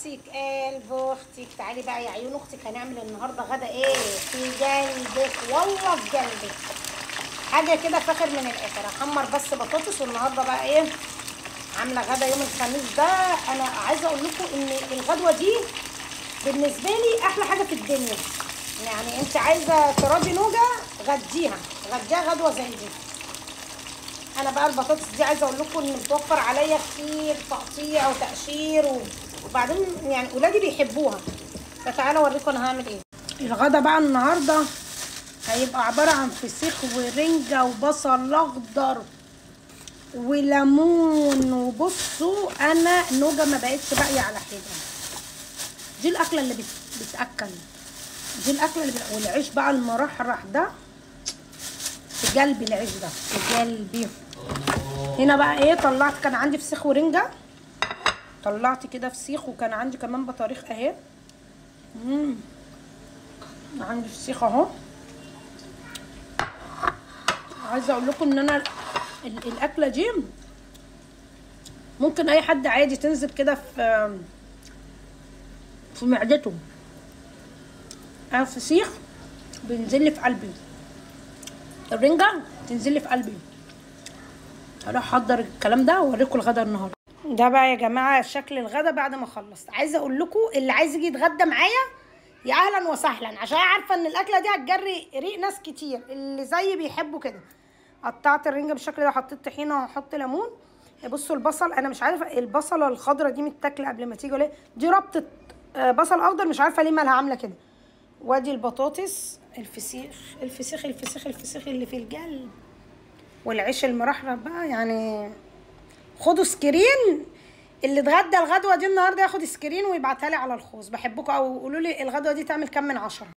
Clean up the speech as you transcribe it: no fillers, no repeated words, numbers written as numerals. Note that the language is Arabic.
اختك قلب اختك، تعالي بقى يا عيون اختك. هنعمل النهارده غدا ايه في قلبك، والله في قلبك حاجه كده فاخر من الاخر. هحمر بس بطاطس، والنهارده بقى ايه عامله غدا يوم الخميس ده. انا عايزه اقول لكم ان الغدوه دي بالنسبه لي احلى حاجه في الدنيا. يعني انت عايزه تراضي نوجه غديها غدوه زي دي. انا بقى البطاطس دي عايزه اقول لكم ان بتوفر عليا كتير تقطيع وتقشير وبعدين يعني ولادي بيحبوها. فتعالى اوريكم انا هعمل ايه. الغدا بقى النهارده هيبقى عباره عن فسيخ ورنجه وبصل اخضر وليمون. وبصوا انا نوجه ما بقتش باقيه على حاجه. دي الاكله اللي بتاكل، دي الاكله اللي والعيش بقى المرحرح ده في قلبي، العيش ده في قلبي. هنا بقى ايه طلعت، كان عندي فسيخ ورنجه، طلعت كده فسيخ، وكان عندي كمان بطاريخ اهي. عندي فسيخ اهو. عايزه اقول لكم ان انا الاكله دي ممكن اي حد عادي تنزل كده في معدته. انا الفسيخ بينزل لي في قلبي، الرنجه تنزل لي في قلبي. هروح احضر الكلام ده واوريكم الغدا النهارده. ده بقى يا جماعه شكل الغدا بعد ما خلصت. عايزه اقول لكم اللي عايز يجي يتغدى معايا يا اهلا وسهلا، عشان عارفه ان الاكله دي هتجري ريق ناس كتير اللي زيي بيحبوا كده. قطعت الرنجه بالشكل ده، حطيت طحينه وهحط ليمون. بصوا البصل، انا مش عارفه البصله الخضراء دي متاكله قبل ما تيجي ولا ايه. دي ربطه بصل اخضر، مش عارفه ليه مالها عامله كده. وادي البطاطس، الفسيخ اللي في القلب، والعيش المرحرح بقى. يعني خدوا سكرين، اللي اتغدى الغدوه دي النهارده ياخد سكرين ويبعتها لي على الخاص. بحبكم، او قولوا لي الغدوه دي تعمل كام من 10.